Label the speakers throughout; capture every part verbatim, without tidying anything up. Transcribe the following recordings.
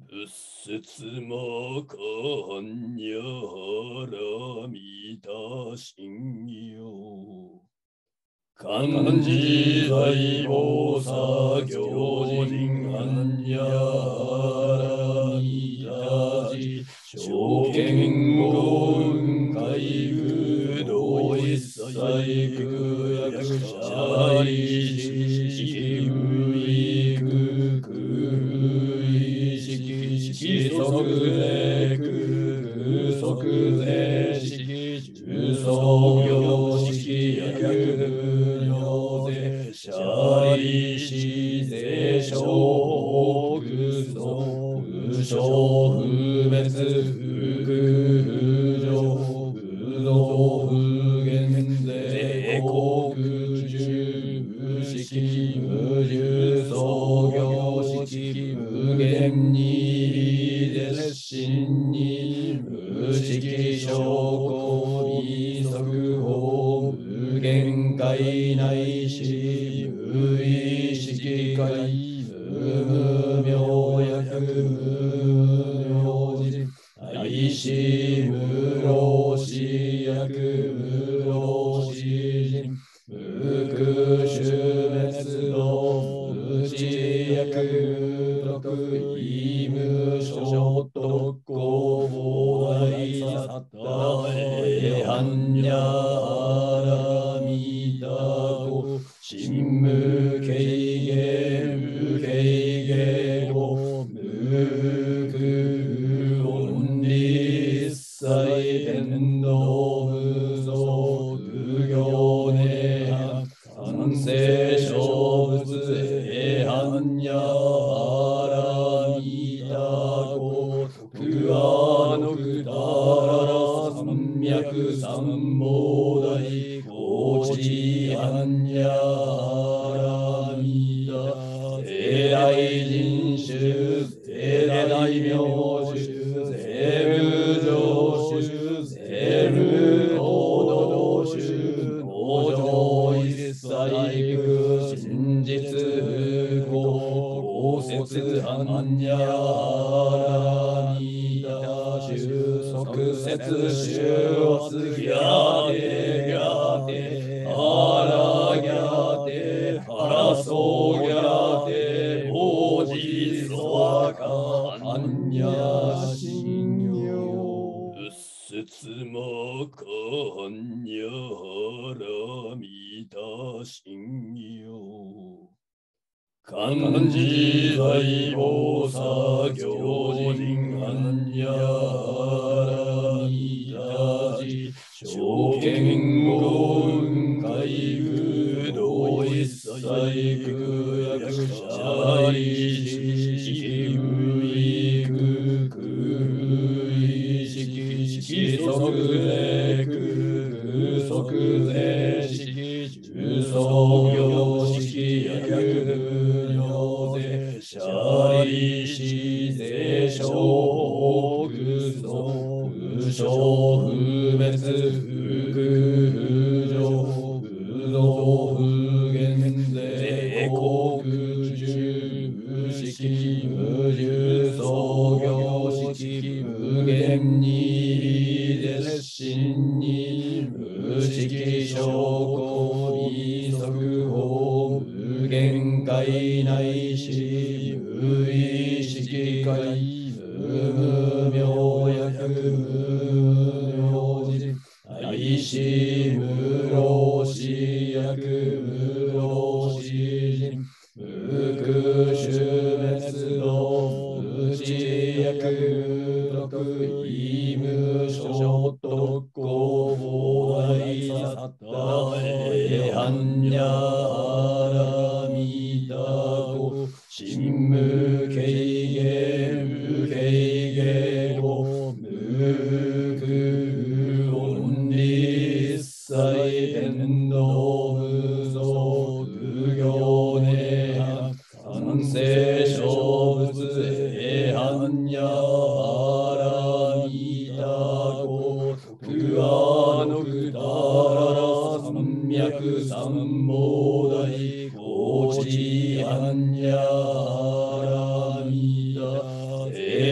Speaker 1: 仏説もこんにゃらみた信用。漢字在菩薩行人安にゃらみたじ。証券語運海空道一切空役者意識無意空空意識色即税空即税式重創業式役無料税者利子税償空想不償不滅不空不上不増不減税国中無式無重創業式無限に絶心に無式証拠微速法無限界内し無意識界無無明薬無明寺愛し無老死薬無老死人無空種滅道無知薬無毒意無所得公法大サッタエハンニャアラミタコ真無形芸無形芸語無空オンリ一切天道無造無行ネハ三世小仏エハンニャアラミタコ徳アノクタラ三脈三宝大高知アンニャアラミタ聖大人種聖大名種聖無常種聖無高度種道場一切空真実不公公説アンニャアラミタ種即説種圧ギャテギャテアラギャテアラソギャテオジソワカアンニャ信用仏説もこんにゃらみた信用。漢字在菩薩行人安にゃらみたじ。証券語運海空道一切空役者利子無意空空意識色即税空即税式重創業式役無料税者利子税償空想不償不滅不空不上不増不減税国中無式無重創業式無限に絶心に無式証拠微速法無限界内し無意識界無無明薬無明寺愛し無老死薬無老死人無空種滅道無知薬無毒意無所得公法大サッタエハンニャアラミタコ真無形芸無形芸語無空オンリ一切天道無造無行ネハ三世小仏エハンニャアラミタコ徳アノクタラ三脈三宝大高知アンニャアラミタ聖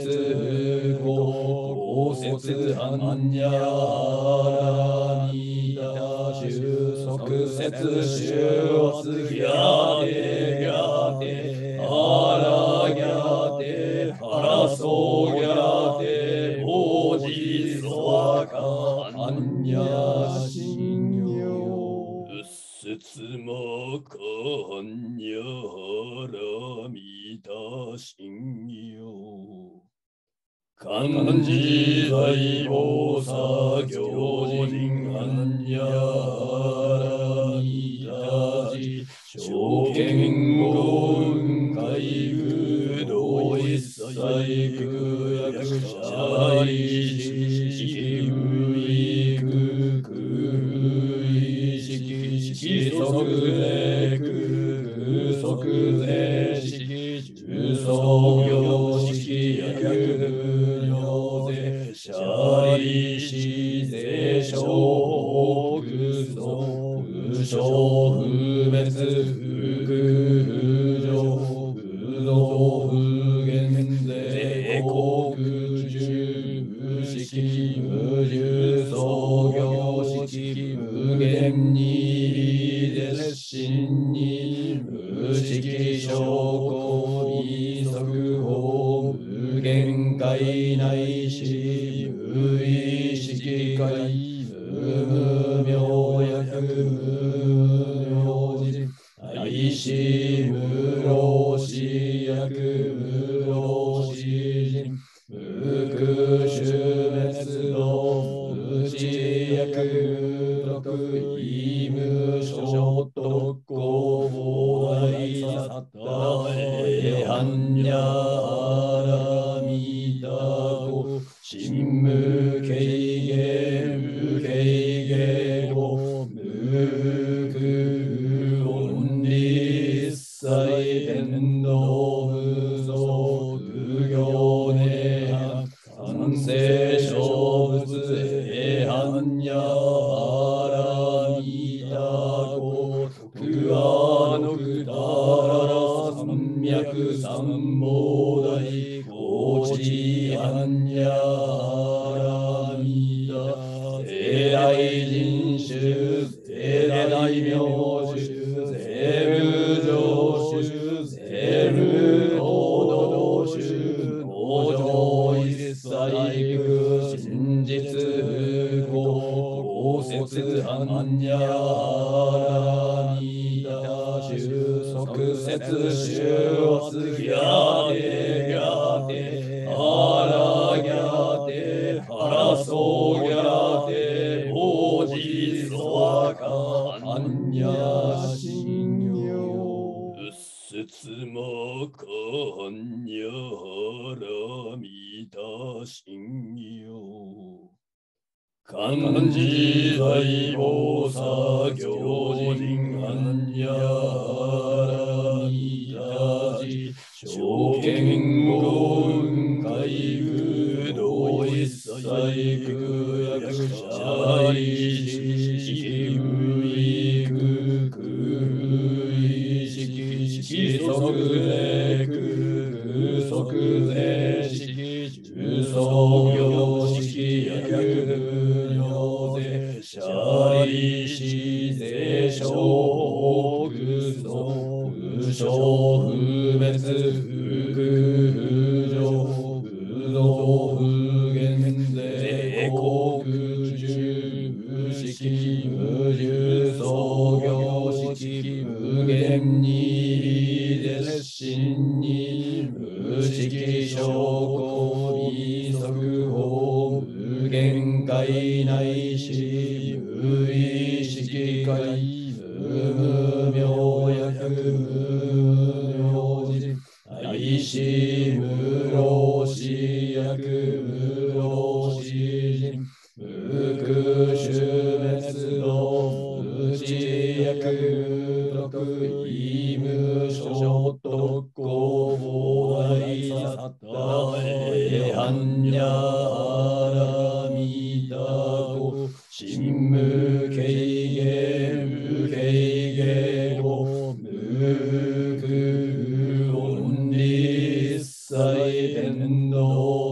Speaker 2: 不公説般若波羅蜜多即説修圧ギャテギャテアラギャテハラソギャテオジソワカアンニャシンヨ
Speaker 1: 説もかんやらみたしんよ。漢字大菩薩行人般若らみたじ証券語運海空同一切空役者意識無意空空意識色即税空即税式重創業式役行税者利子税所空所空所不別不空不上不増不減税国中無式無重創業式無限に絶心に無式証拠微速法無限界内し無意識界無明薬無明人愛し無老死薬無老死人無空種滅道無知薬無徳意無所得公膨大サッタエハンニャアラミダコ真無形芸無形芸語無空オンリ一切天道無造行ネハ三世小仏エハンニャアラミダコ徳アノクタラ三脈三宝大高知アンニャアラミダ聖大人種聖大名種聖無常種聖無行動種往生一切空真実不公説般若波羅蜜多即説修圧ギャテギャテアラギャテハラソギャテオジソワカアンニャシンヨ説もかんやらみたしんよ。漢字大菩薩行人般若らみたじ証券語運海空同一切空役者意識無意空空意識色即税空即税式重創業式役行税者利子税所空所空所不別不空不上不増不減税国中無式無重創業式無限に絶心に無式証拠微速法無限界内し無意識界無明薬無明人愛し無老死薬無老死人無空種滅道無知薬無徳意無所得公膨大サッタエハンニャアラミダコ真無形芸無形芸語無空オンリ一切天道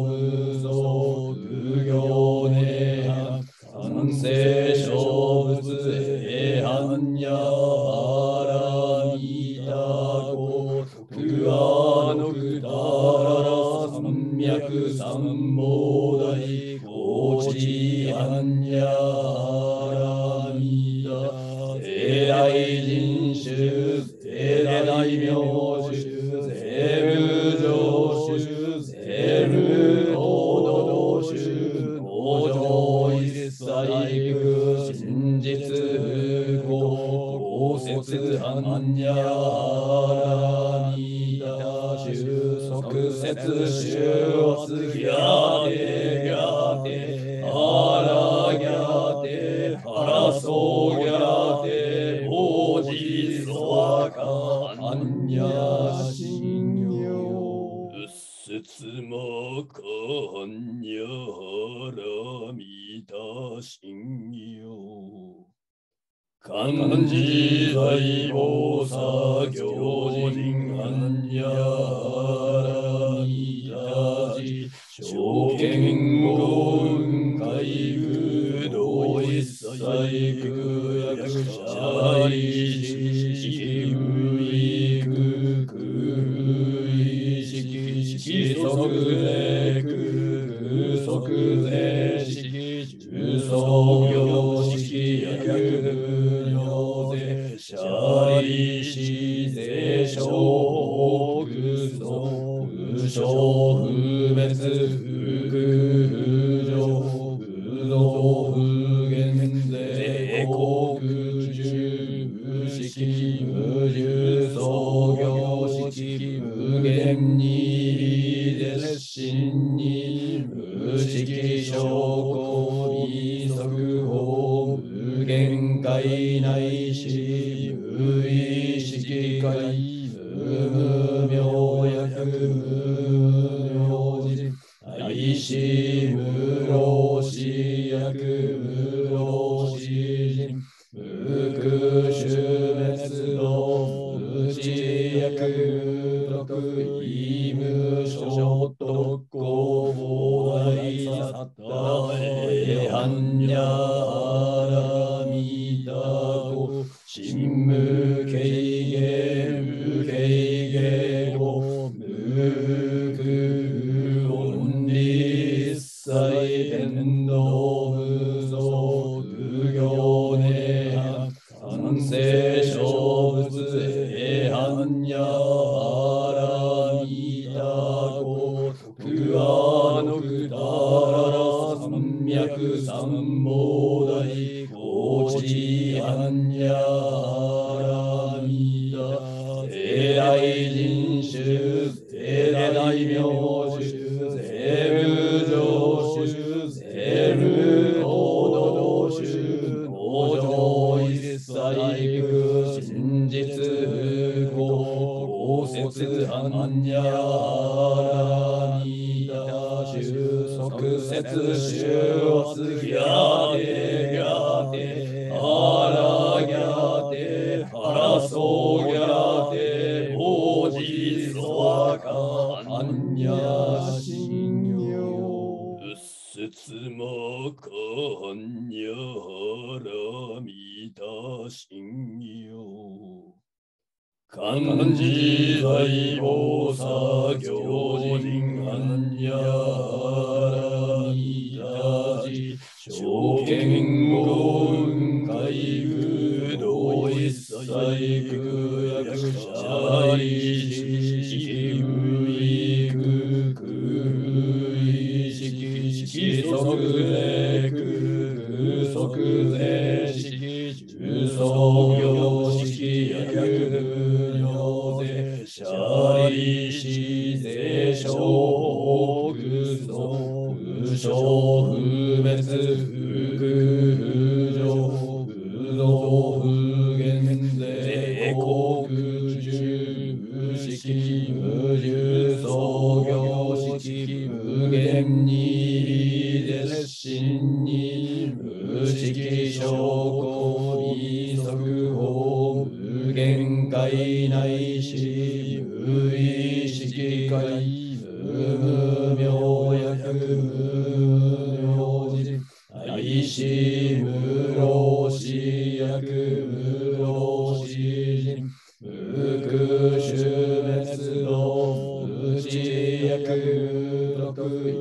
Speaker 2: 三宝大高知般若波羅蜜多世来人種世来名種世無常種世無行動種往生一切空真実不公公説般若波羅蜜多収束説修圧ギャテギャテハラギャテハラソギャテ王子ソワカ般若心経
Speaker 1: 仏も般若波羅蜜心経漢字大菩薩行人般若波羅蜜多寺正見五雲海空道一切空薬者意識無意空空意識識即税空即税識重創業識薬シャリシゼショクソ不詳不滅不空不浄不増不減税国中無識無重創業識無限に絶心に無識証拠未速報無限界内し無意識界無明薬無明人愛し無老死薬無老死人無空種滅道無知薬無毒意無所得公法大サッタエハンニャハラミタコ真無形芸無形芸語無空音理一切天道無造無行涅槃三世小仏エハンニャハラミタコ徳アノクタラ三脈三宝大高知般若波羅蜜多世来人種世来名種世無常種世無行動種往生一切空真実不公公説般若波羅蜜多収束説修圧ギャテギャテハラギャテハラソギャテ王子ソワカ般若心経仏も般若波羅蜜多心経漢字大菩薩行人般若波羅蜜多寺正見五雲海空道一切空薬者意識無意空空意識識即税空即税識重創業識薬無量税シャリシゼショクソ不詳不滅不空不浄不増不減税国中無識無重創業識無限に絶心に無識証拠未速報無限界内し無意識界無明薬無明人愛し無老死薬無老死人無空種滅道無知薬無毒意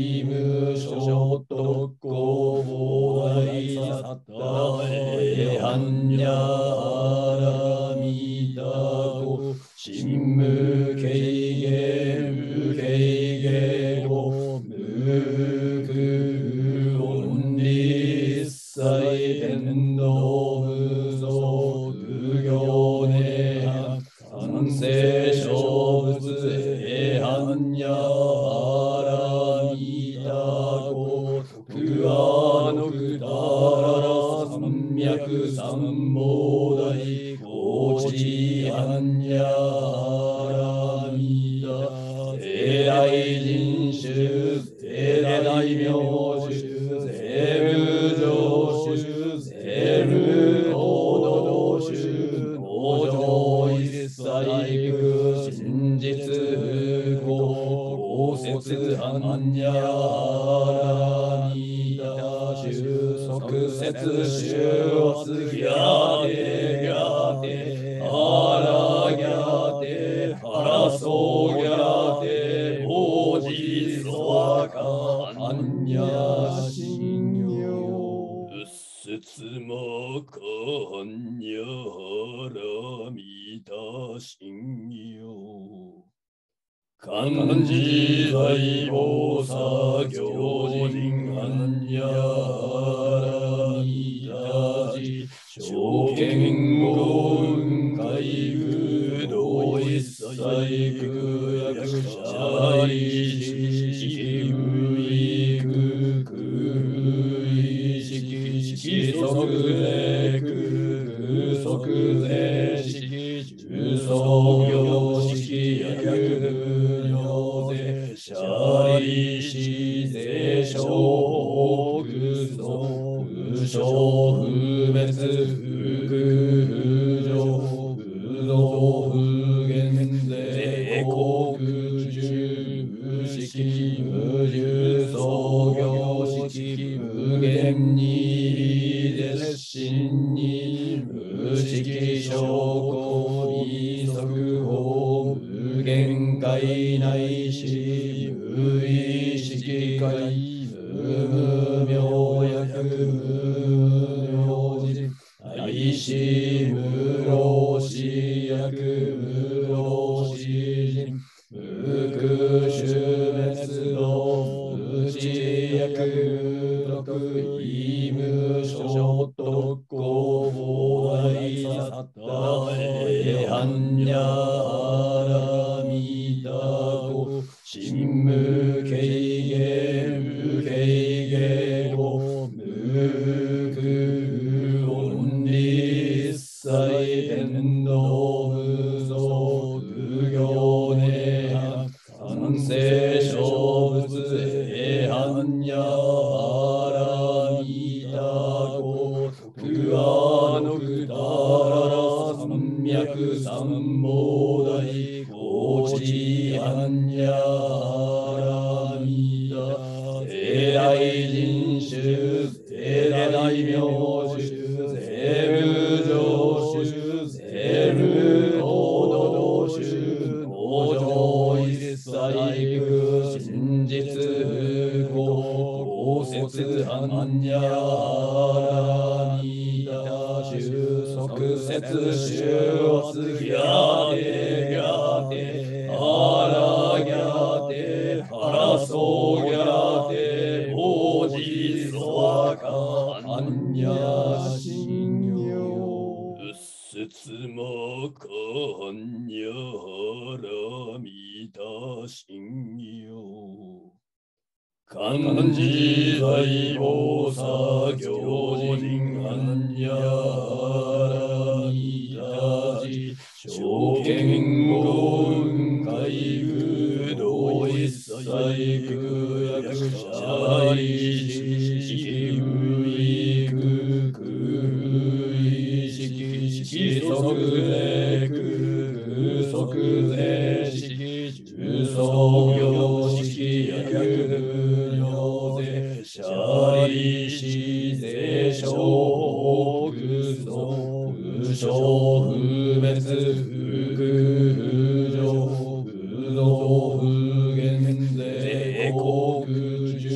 Speaker 2: 異無所特攻膨大サッタエハンニャハラミタコ真無軽減無軽減語無空音理一切天道無造無行涅槃三世小仏エハンニャハラミタコ徳アノクタラ三脈三菩提高知ハンニャハラミタ世来人種世来名種世無常種世無行動種往生一切空真実不公公説般若波羅蜜多収束説修圧ギャテギャテアラギャテアラソギャテ王子ソアカ般若心経
Speaker 1: 仏説も般若波羅蜜多心経漢字在菩薩行人般若波羅蜜多時証券語雲海空道一切空役者意識無意空空意識色即税空即税式重創業式役シャリシゼショークソ不詳不滅不空不浄不増不減税国中無式無重創業式無限に絶心に無式証拠微速法無限界内し無意識界無無明薬無明寺愛し無老死薬無老死人無空種滅道無知薬無徳異無所特攻膨大サッタエハンニャハラミタコ真無軽減無軽減語無空音理一切天道無造無行涅槃三世小仏エハンニャハラミタコ徳アノクタラ三脈三菩提高知般若波羅蜜多世来人種世来名種世無常種世無行動種往生一切空真実不公公説般若波羅蜜多収束説修圧ギャテギャテアラギャテアラソギャテ王子ソアカ般若心経仏説も般若波羅蜜多心経漢字在菩薩行人般若波羅蜜多時証券語雲海空道一切空役者意識無意空空意識色即税空即税式重創業式役シャリシゼショークソ不詳不滅不空不浄不増不減税国中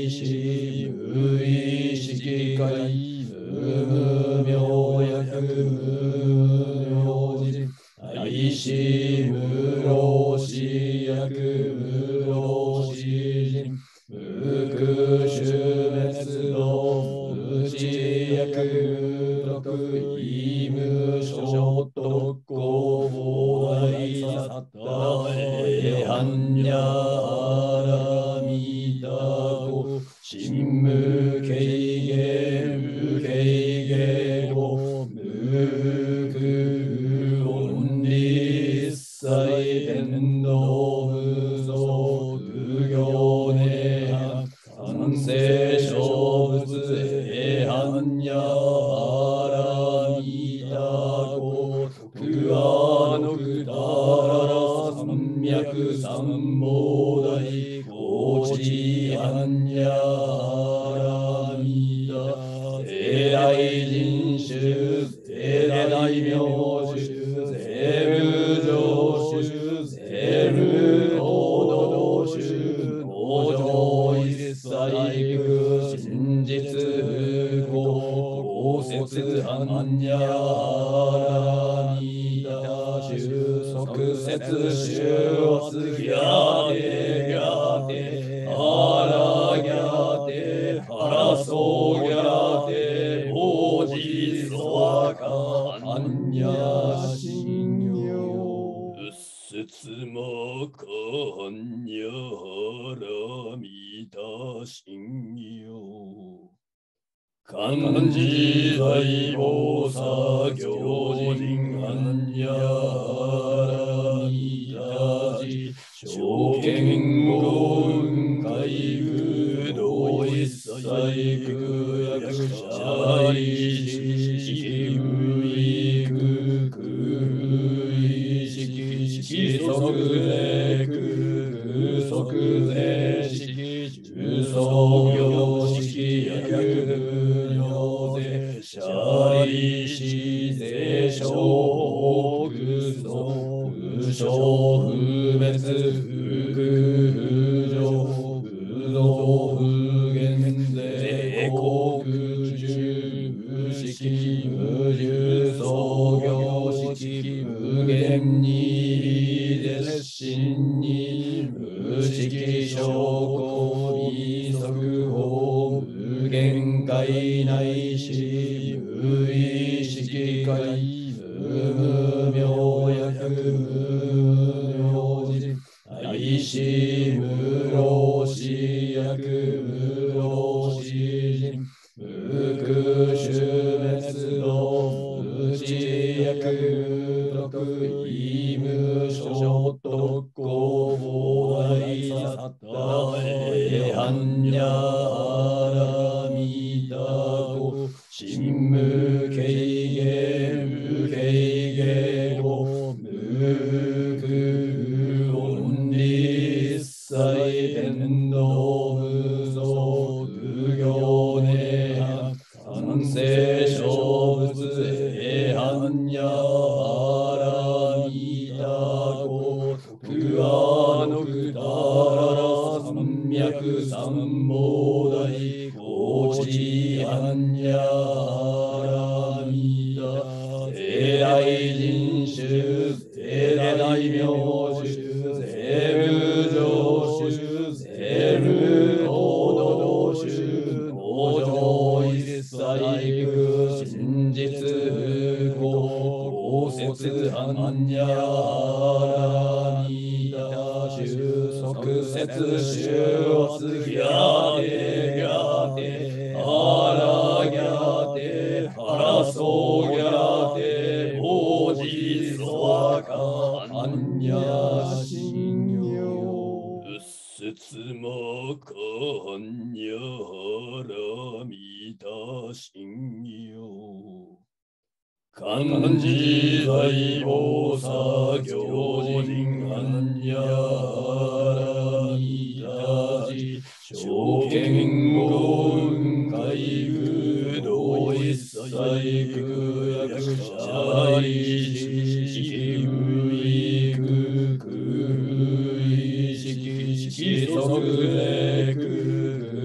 Speaker 2: し無意識界無明薬無明人愛し無老死薬無老死人無苦種滅道無知薬無徳異無所得公菩提サッタエハンニャアラミタコ真無経験無経験語無空論理一切天道無造無行涅槃完成小仏エハンニャアラミタコ徳アノクタラ三脈三菩提高知アンニャアラミタ聖大人種聖大名種聖無常種聖無行動種往生一切空真実不公公説アンニャアラミタ種即説種圧ギャテギャテアラギャテアラソギャテオジソアカアンニャシンヨ
Speaker 1: うっせつまかんにゃらみたしんよ漢字大菩薩行人あんにゃらみたじ証券語運海空道一切空役者意識無意空空意識識即税空即税識重創業識役シャリシゼショウクソ不詳不滅不空不浄不動不減税国中無識無重創業識無限に絶心に無識証拠微速法無限界内し無意識界無明薬無明人愛し無老死薬無老死人無苦種滅道無知薬無徳異無所得公菩提サッタエハンニャアラミタコ真無経験無経験語無空論理一切天道無造無行涅槃完成小仏エハンニャアラミタコ徳アノクタラ三脈三菩提高知アンニャアラミタ聖大人種聖大名種聖無常種聖無行動種往生一切空真実不公公説アンニャアラミタ種即説種圧ギャテギャテアラギャテアラソギャテオジソアカアンニャシンヨうっせつまかんにゃらみたしんよ漢字大菩薩行人あんにゃらみたじ証券語運海空道一切空役者意識無意空空意識識即税空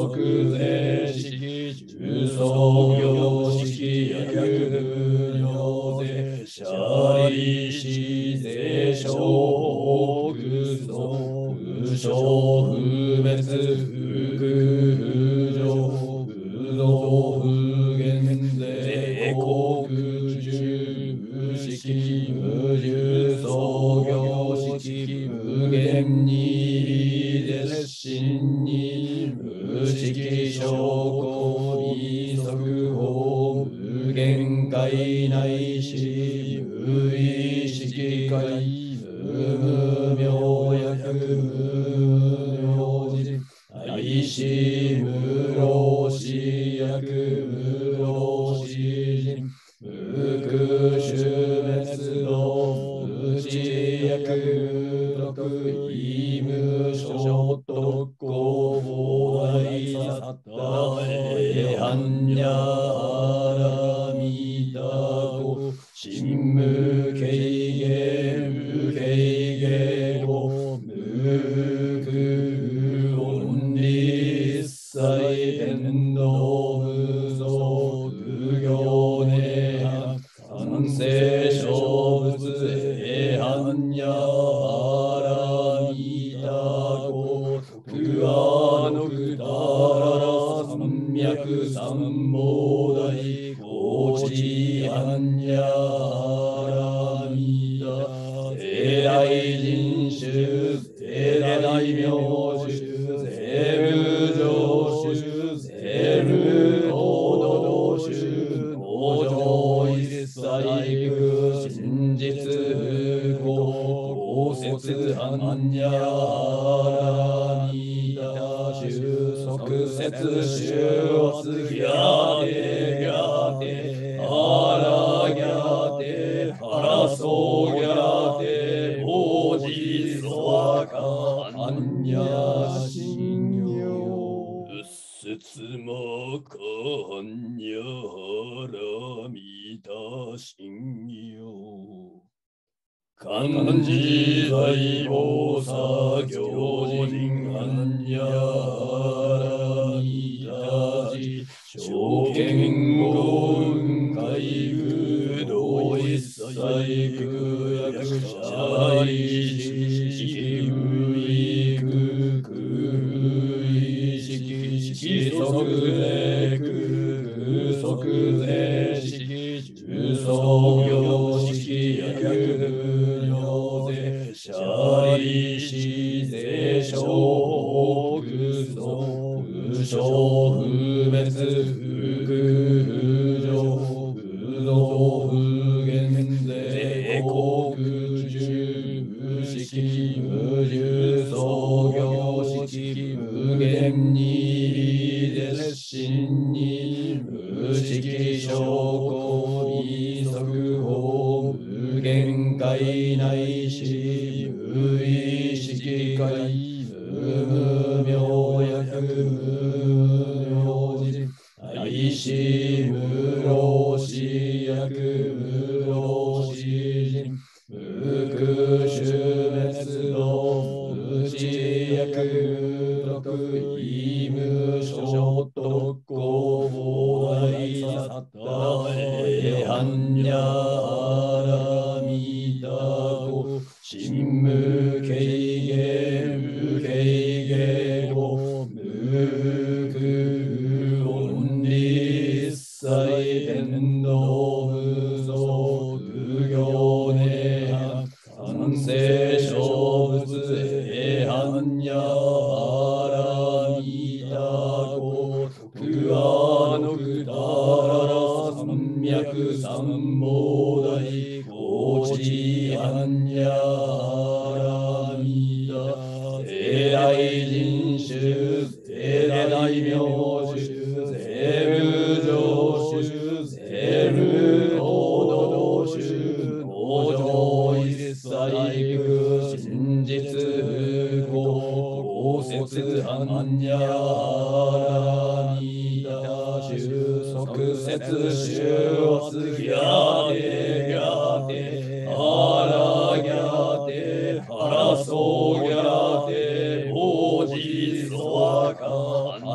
Speaker 2: 即税式重創業式薬無料税シャリシ税小国層不詳不別不空不上不増不減税国重無式無重創業式無限に絶心に無式証拠未速報無限界内し無意識界無無明薬無明人愛し無老死薬無老死人無空種滅道無知薬無毒意無所得公法大サッタエハンニャアラミタゴ神無軽減無軽減語無空音理一切天道無造無行涅槃完成小仏エハンニャアラミタゴ徳アノクタラ三脈三宝大高知アンニャアラミタ世来人種世来名種世無常種世無行動種農場一切空真実不公公説アンニャアラミタ収束説収圧ギャテギャテアラギャテハラソギャテオジソアカアンニャシンヨ
Speaker 1: 仏説もかんにゃらみたしんよ漢字在菩薩行人あんにゃらみたじ証券語運海空道一切空役者意識無意空空意識識即税空即税式重創業式薬無料税シャリシ税小国層不詳不別不空不上不増不減税国重無式無重創業式無限に絶心に無式証拠未速報無限界内し無意識界無無明薬無明人愛し無老死薬無老死人無空種滅道無知薬無毒意無所得公法大サッタエハンニャアラミタゴ神無軽減無軽減語無空音理一切天道無造無行涅槃完成小仏エハンニャアラミタゴ徳アノクタラ三脈三宝大高知アンニャアラミタ世来人種世来名種世無常種世無行動種農場一切空真実不公公説アンニャアラミタ収束説収圧ギャテギャテアラギャテハラソギャテオジソアカアンニャ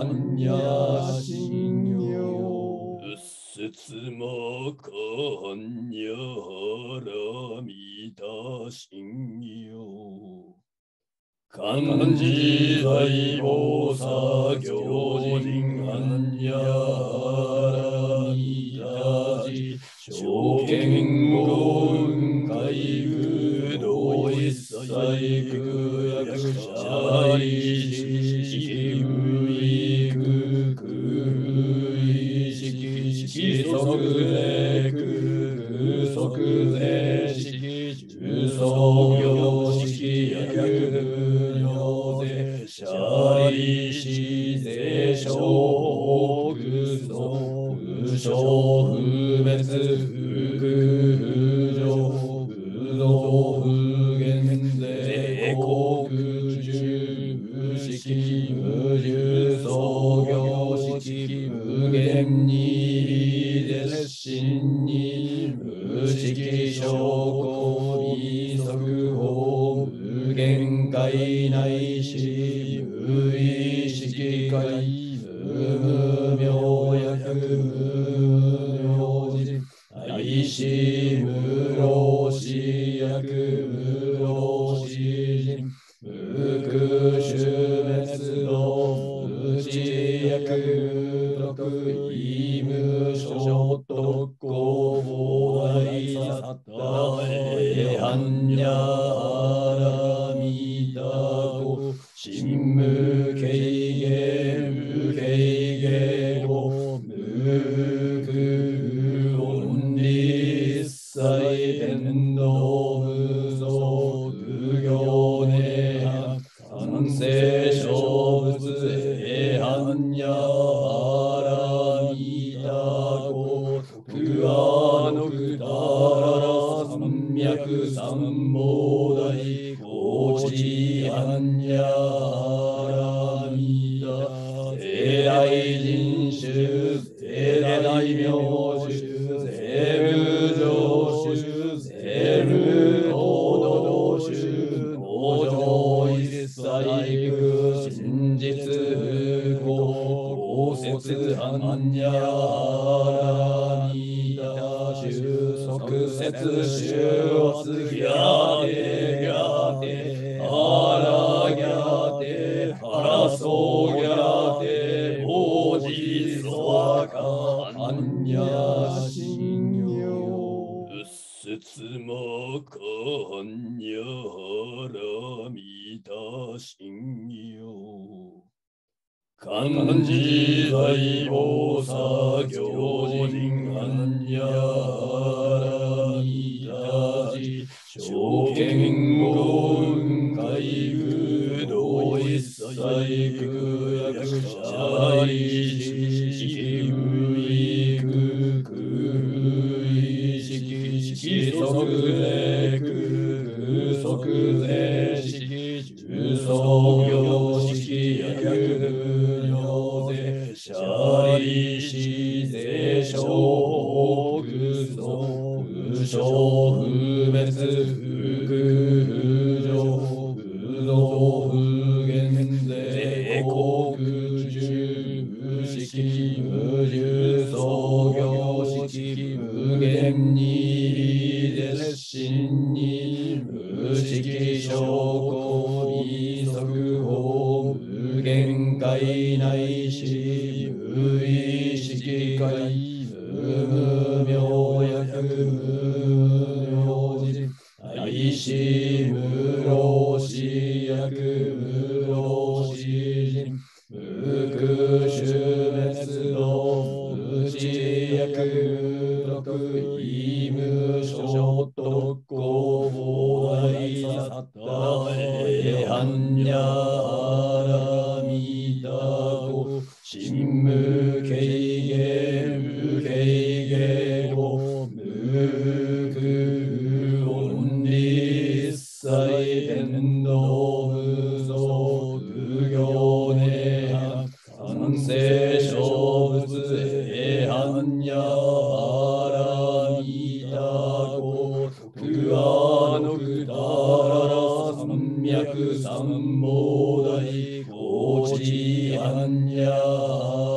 Speaker 2: ャ信用。
Speaker 1: 仏説もこんにゃらみた信用。漢字在菩薩行人般若みたじ証券語運海空道一切空役者意識無意空空意識識即税空即税識重創業識役シャリシゼショークソ不詳不滅不空不浄不増不減税国中無識無重創業識無限に絶心に無識証拠微速法無限界内し無意識界無明薬無明寺愛し無老死薬無老死人無空種滅道無知薬無徳意無所得公法大サッタエハンニャハラミタコ真無形芸無形芸語無空音理一切天道無造無行涅槃三世小仏エハンニャハラミタコ徳阿のくだらら三脈三宝大高知ハンニャハラミタ聖大人種聖大名種聖無常種聖無行動種往生一切空真実不公公説般若ハラミタ収束説修圧ギャテギャテアラギャテハラソギャテオジソアカ般若信用仏説もこんにゃらみた信用漢字在菩薩行人般若みたじ証券語運海空道一切空役者意識無意空空意識識即税空即税識重創業識役シャリシゼショークソ不詳不滅不空不浄不増不減税国中無識無重創業識無限に絶心に無識証拠微速法無限界内し無意識界無明薬無明寺愛し無老死薬無老死人無空種滅道無知薬無徳意無所得公法大サッタエハンニャハラミタコ真無形芸無形芸語無空音理一切天道無造無行涅槃三世小仏エハンニャハラミタコ徳阿のくだらら三脈三宝大高知般若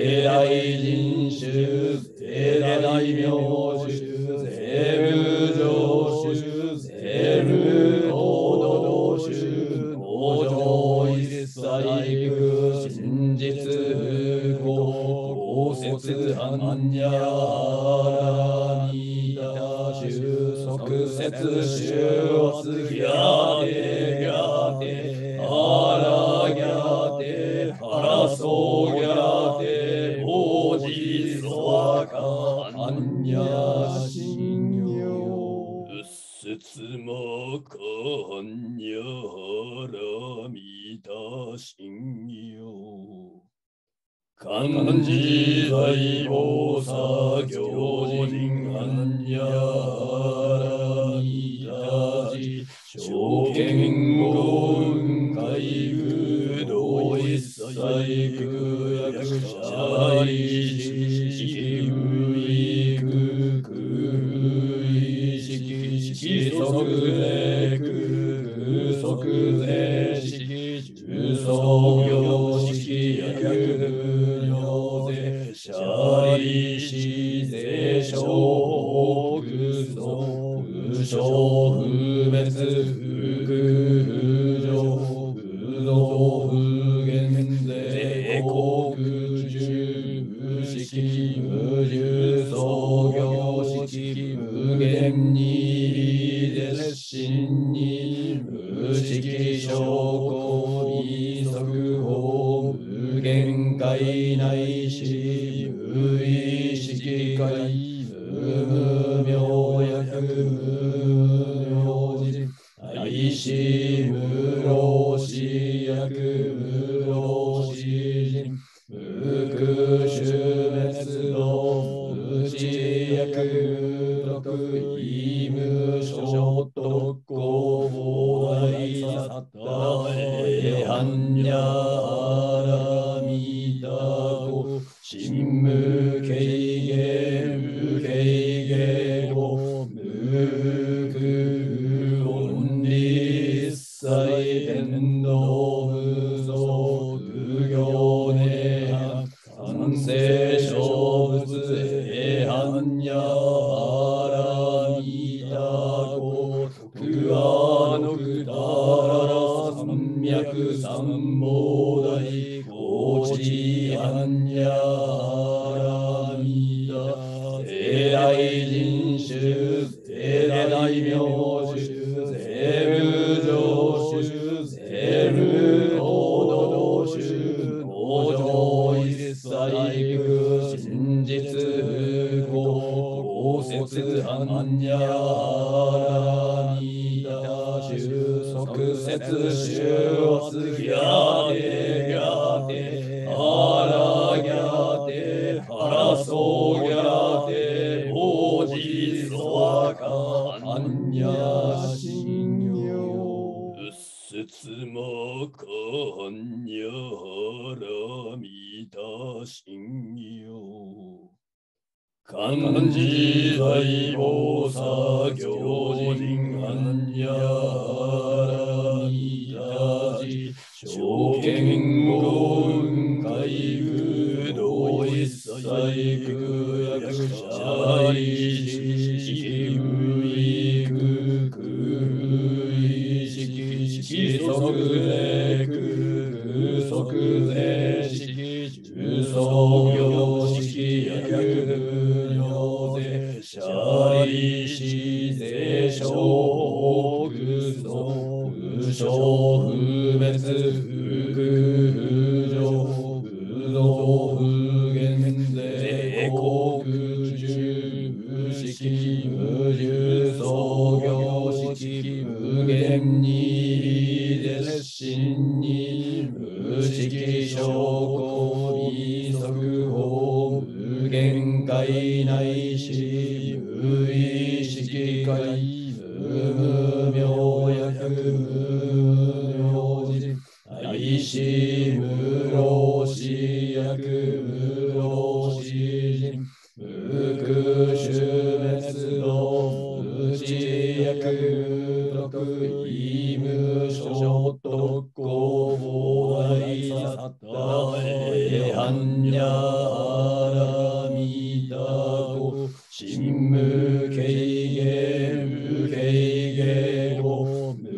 Speaker 2: 聖大人種、聖大名種、聖無常種、聖無行動種、往生一切空、真実不公、公説般若波羅蜜多種、即説修圧ギャテギャテ、アラギャテ、アラソギャテ、オージソワカ、アンニャシンヨ。
Speaker 1: うっせつまかんにゃらみたしんよ。漢字大菩薩行人般若波羅蜜多証券語雲海空同一切空役者意識無意空空意識色即税空即税式重創業式役シャリシゼショークソ不詳不滅不空不浄不増不減税国中無式無重創業式無限に絶心に無式証拠微速報無限界内し無意識界無明薬無明人愛し無老死薬無老死人無空種滅道無知薬無毒意無所得公膨大サッタエハンニャハラミダゴ真無形芸無形芸語無空論理一切天道無造無行涅槃完成小仏エハンニャハラミダゴ徳アノクタラ三脈三宝大高知アンニャハラミダ聖大人種聖大名種聖無常種聖無行動種往生一切空真実不公公説般若波羅蜜多種即説修圧ギャテギャテアラギャテアラソギャテオージソワカアンニャシンヨ。うっせつまかんにゃらみたしんよ。漢字大菩薩行人般若波羅蜜多証券語雲海空同一切空役者意識無意空空意識色即税空即税式重創業式役シャリシゼショークソ不詳不滅不空不浄不増不減税国中無式無重創業式無限に絶心に無式証拠微速報無限界内し無意識界無明薬無明人愛し無老死薬無老死人無空種滅道無知薬無毒意無所得公膨大サッタ
Speaker 2: えはんにゃらみたご神無けいげ無けいげご無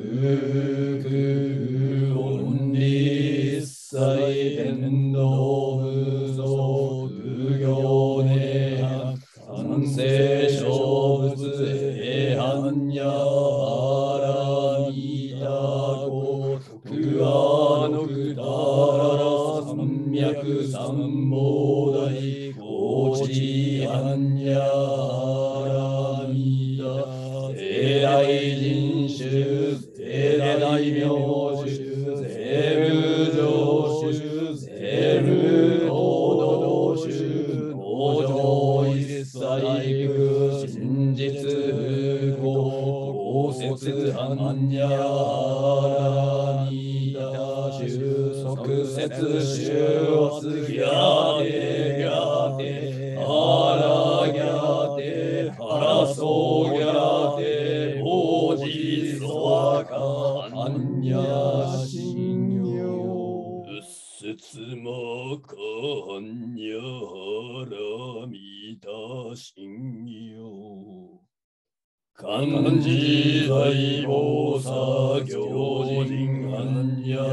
Speaker 2: 空音理一切天道無造無行涅槃完成小仏えはんにゃらみたご徳阿のくだら三脈三宝大高知般若波羅世来人種世来名種世無常種世無行動種農場一切空真実不公公説般若波羅収束説収圧ギャテギャテアラギャテハラソギャテ王子ソアカ般若心経
Speaker 1: 仏説も般若波羅心経漢字在菩薩行人般若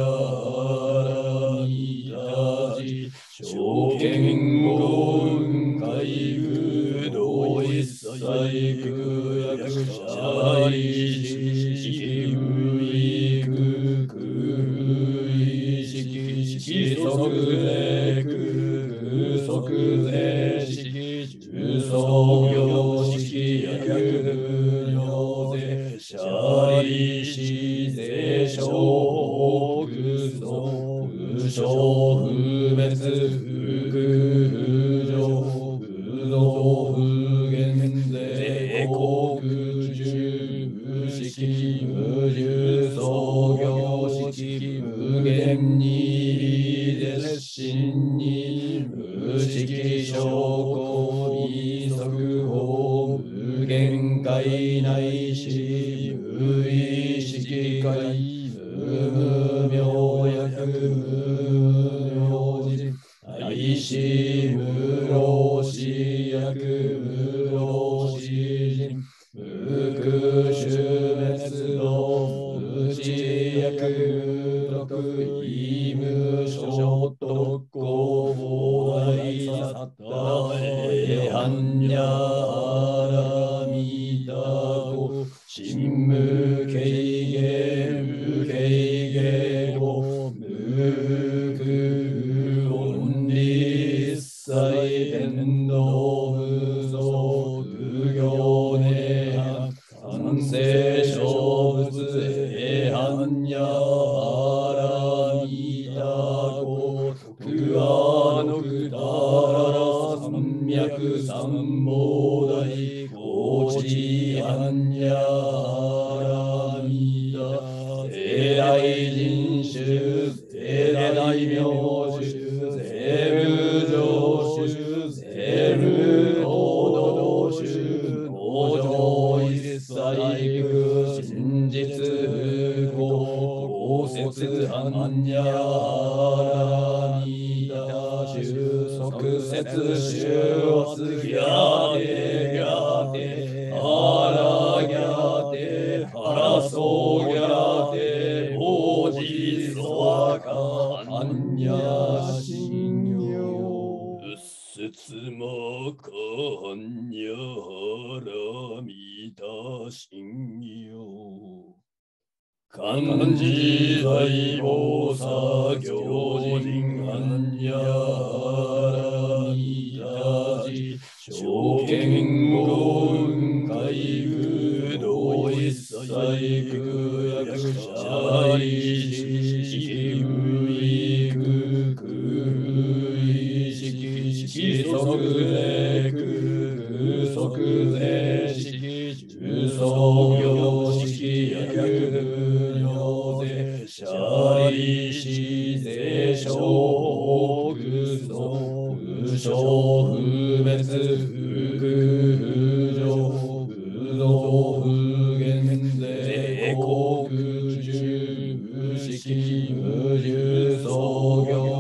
Speaker 1: 波羅寺証券語雲海空道一切空役者意識空意空空意識識即税空即税識重創業識役行税者利子税所空想不詳不滅不空不上不増不減税国中無識無重創業識無限に絶心に無識証拠微速法無限界内し無意識界無無明薬無明人愛し無老死薬無老死人無空種滅道無知薬無毒意無所得公法大サッタエハンニャラミダゴ神無けいげ無けいげご無空音理一切天道無造無行涅槃完成小仏えはんにゃらみたご徳阿のくだら三脈三宝大高知般若波羅世来人種世来名種世無常種世無行動種農場一切空真実不公公説般若波羅収束説収圧ギャテギャテアラギャテハラソギャテ王子ソアカ般若心経仏説も般若波羅心経漢字在菩薩行人般若波羅寺証券語雲海空道一切空役者意識空意空空意識識即税空即税識重創業識役行税者利子税所空想不詳不滅不空不上不増不減税国中無識無重創業識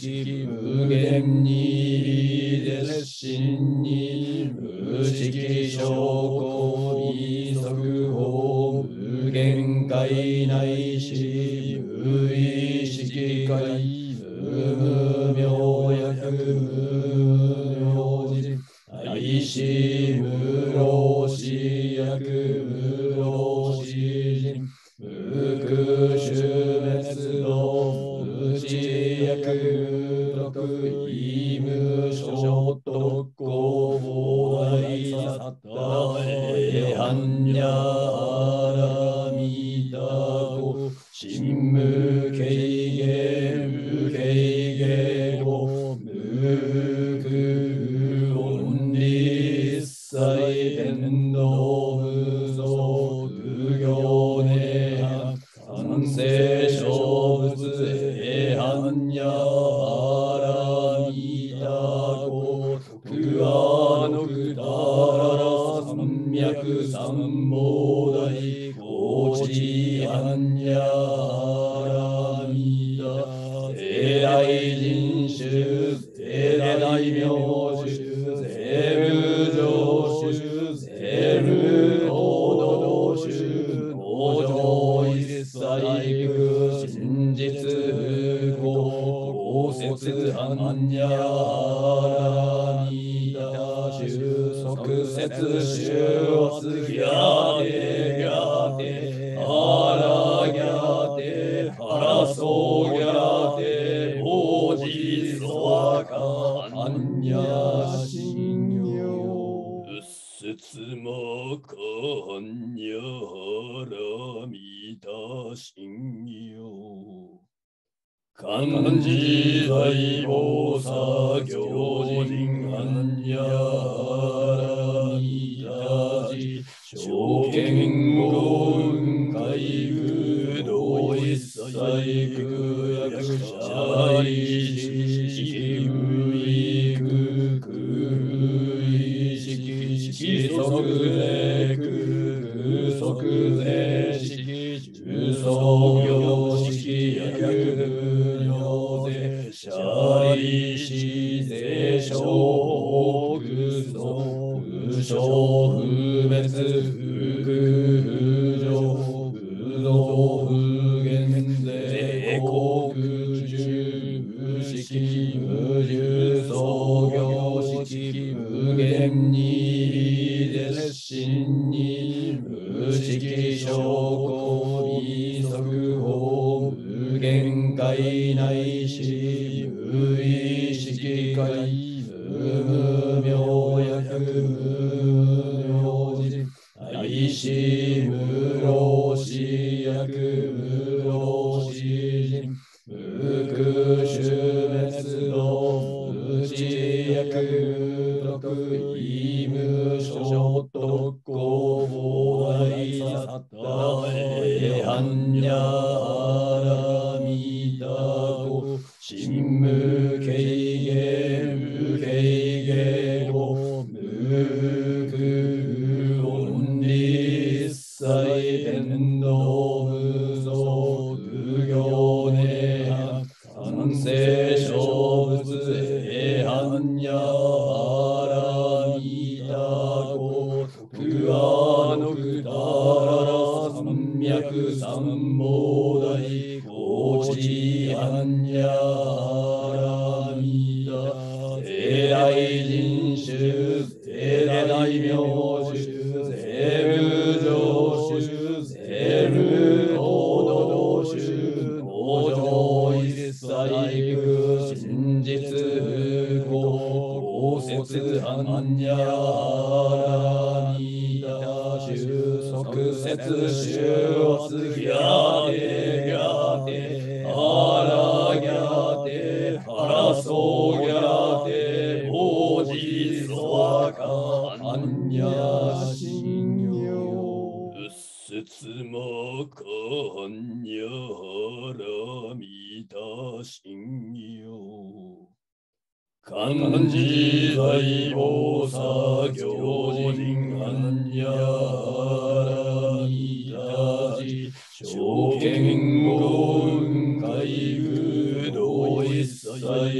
Speaker 2: 式無限に絶心に無識証拠微速法無限界内し無意識界無明薬無明人愛し無老死薬無老死人無空種滅道無知薬無徳意無所得公法大サッタエハンニャハラミタコ真無形芸無形芸語無空音理一切天道無造無行涅槃完成小仏エハンニャハラミタコ徳アノクタラ三脈三宝大高知ハンニャハラミタ聖大人種聖大名種聖無常種聖無行動種往生一切空真実不公公説般若波羅蜜多収束説修圧ギャテギャテアラギャテハラソギャテオジソアカアンニャ信用
Speaker 1: 説もかんやらみた信用漢字大菩薩行人般若波羅蜜多時証券語雲海空道一切空役者意識無意空空意識識即税空即税識重創業識役シャリシゼショウクソ不詳不滅不空不浄不動不減税国中無識無重創業識無限に絶心に無識証拠微速法無限界内し無意識界無明薬無明人愛し無老死薬無老死人無空種滅道無知薬無徳意無所得公法大サッタエハンニャハラミタコ真無形芸無形芸語無空音理一切天道無造無行涅槃完成小仏エハンニャハラミタコ徳アノクタラ三脈三宝大高知般若波羅蜜多聖大人種聖大名種聖無常種聖無行動種往生一切空真実不公公説般若波羅蜜多収束説修圧ギャテギャテアラギャテハラソギャテオジソアカアンニャ信用説もかんやらみた信用漢字大菩薩行人般若波羅蜜多時証券語雲海空道一切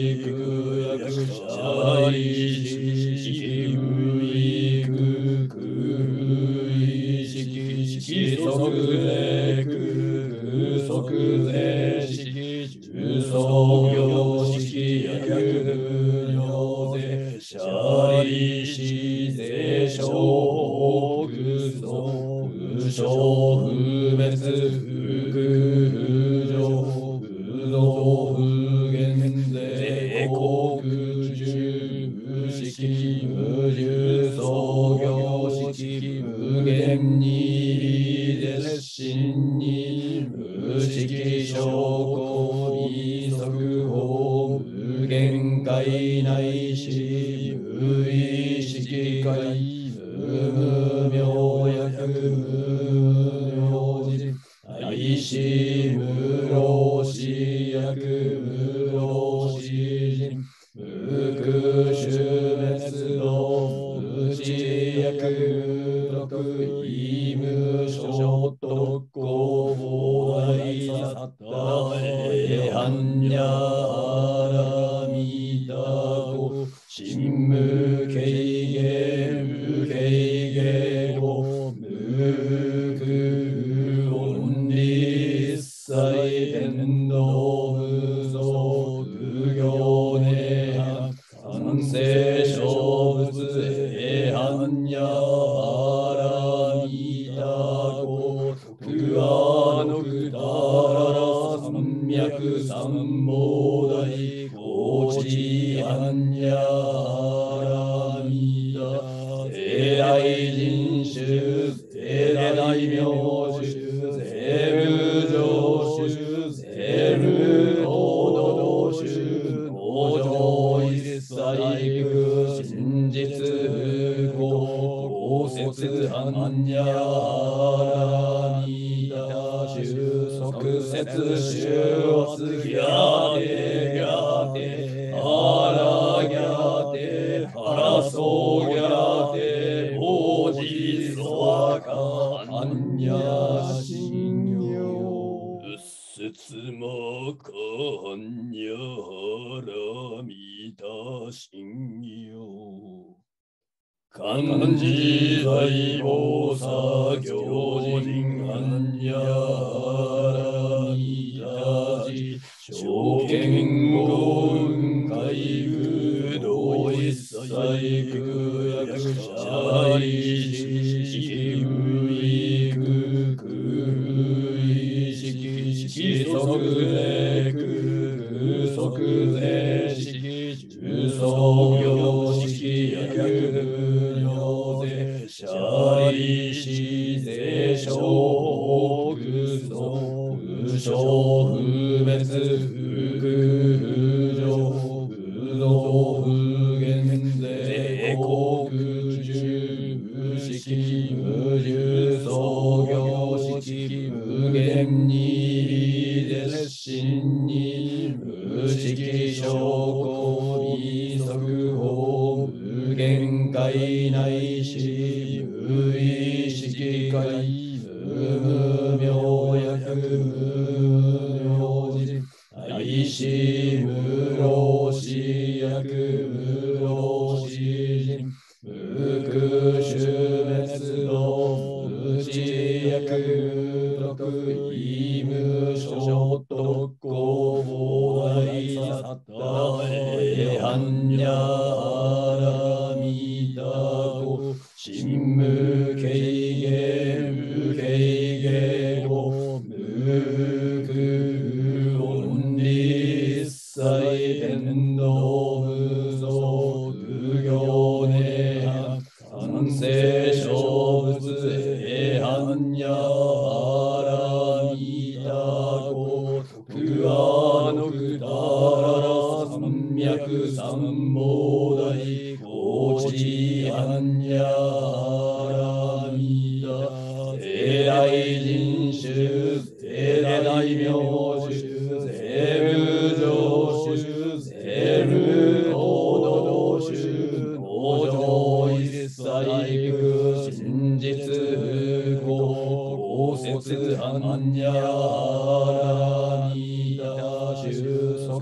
Speaker 2: くやくしゃりししむいくくいしきしきそくぜくくそくぜしきじゅそぎょしきやくぬにょぜしゃりしぜしょうくそくしょう不別不空不上不動不現税国十無式無重創業式無限に絶心に無式証拠微速法無限界内し無意識界無明薬無明人愛し無老死薬無老死人無空種滅道無知薬無毒意無所得公膨大サッタエハンニャアラミダゴ神無形芸無形芸語無空オンリ一切天道無造無行ネハ完成小仏エハンニャアラミダゴ徳アノクタラ三脈三宝大高知アンニャアラミダ聖来人種聖来名種聖無常種聖無行動種往生一切空真実不公公説般若アラミダ収束説収圧ギャテギャテアラギャテハラソギャテオジソワカ般若心経
Speaker 1: 仏も般若波羅心経漢字大菩薩行人般若波羅寺証券語雲海空道一切空薬者意識無意空空意識識即税空即税識重創業識薬行税者利子税小空想空小不別不空不上不動不現税国十無式無重創業式無限に絶心に無式証拠微速法無限界内し無意識界無明薬無明人愛し無老死薬無老死人無空種滅道無知薬無毒意無所得公膨大サッタエハンニャアラミダゴ神無形芸無形芸語無空オンリ一切天道無造無行ネハ完成小仏エハンニャアラミダゴ徳アノクタラ三脈三宝大高知アンニャアラミダ聖来人種聖来名種聖無常種聖無行動種往生一切空真実不公公説般若アラミダ収束説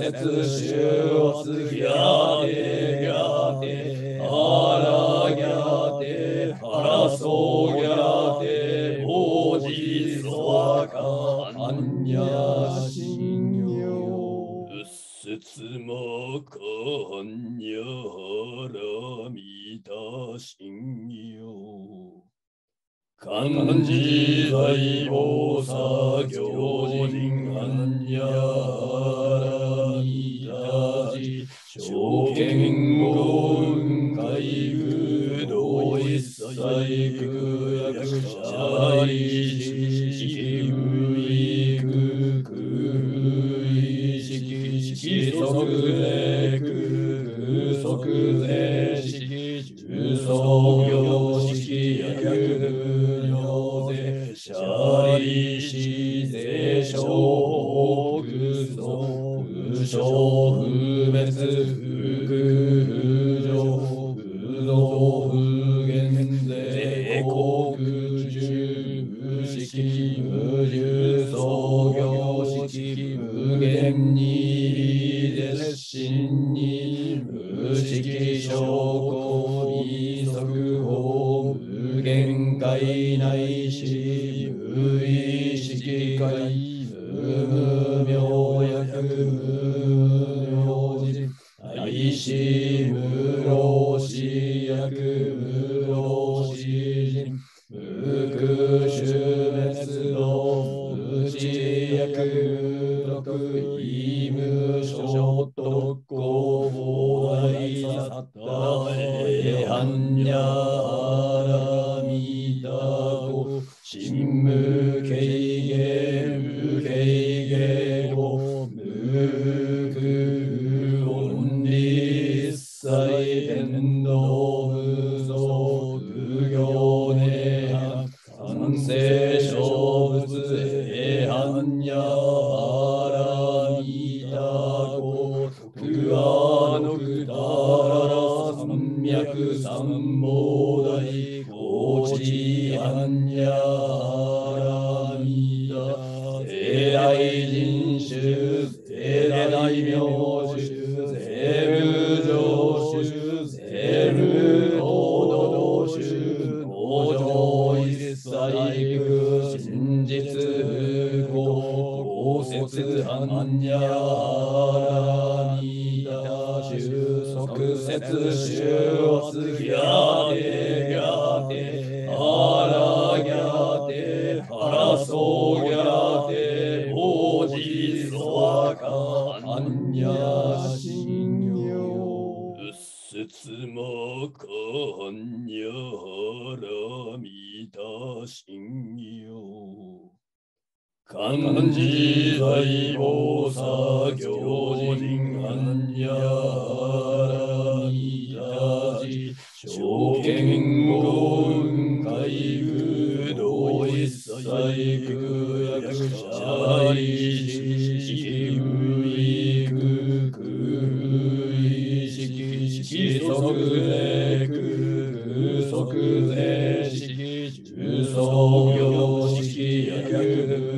Speaker 2: 節修圧ギャテギャテアラギャテハラソギャテオジソワカアンニャシンヨ
Speaker 1: うっすつもこんにゃらみたしんよ漢字在菩薩行人アンニャラミタジ証券語運海空道一切空役者意識空意空空意識識即税空即税識重創業識役行税者利子税所空想空所不滅不空不上不増不減税国中無識無重創業識無限に絶心に無識証拠微速法無限界内し無意識界無明薬無明人愛し無老死薬無老死人無空種滅道無知薬無毒意無所得公法大サッタエハンニャハラミタコ真無形芸無形芸語無空オンリ一切天道無造無行ネハ三世小仏エハンニャハラミタコ徳アノクタラ三脈三宝大高知アンニャハラミタ聖大人種聖大名種聖無常種聖無高度種道場一切空真実不公公説アンニャハラミタ収束説修圧ギャテギャテアラギャテハラソギャテオジソワカアンニャシンヨうっすつもこんにゃらみたしんよ漢字在菩薩行人アンニャラミタジ証券語運海空道一切空役者意識空意空空意識識即税空即税識重創業識役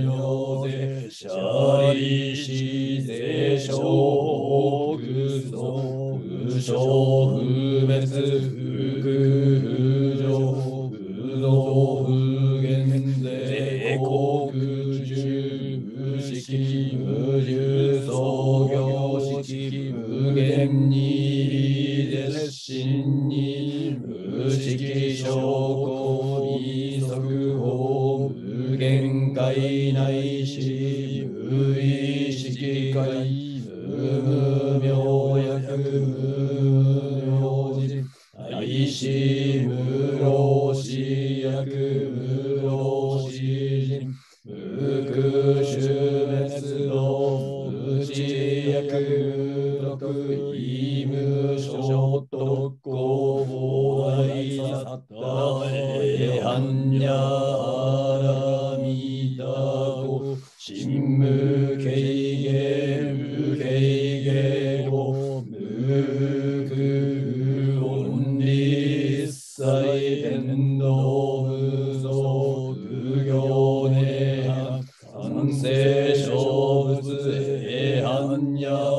Speaker 1: 者利子税所空想空所不滅不空不上不増不減税国中無識無重創業識無限に絶心に無識証拠微速法無限界内し無意識界無明薬無明人愛し無老死薬無老死人無空種滅道無知薬無毒意無所得公法大サッタエハンニャハラミタコ真無形芸無形芸語無空オンリ一切天道無造無行ネハ三世小仏エハンニャ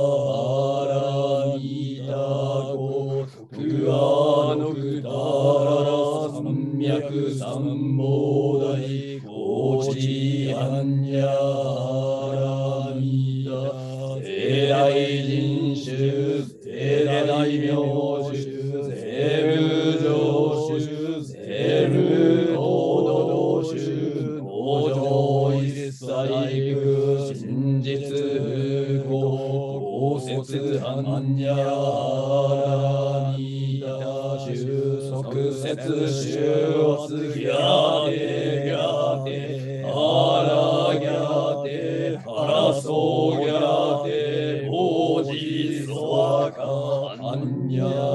Speaker 2: 世大名主、世無常主、世無行動主、往生一切空、真実不公、公説般若波羅蜜多収束説修圧ギャテギャテアラギャテハラソギャテ王子ソワカ般若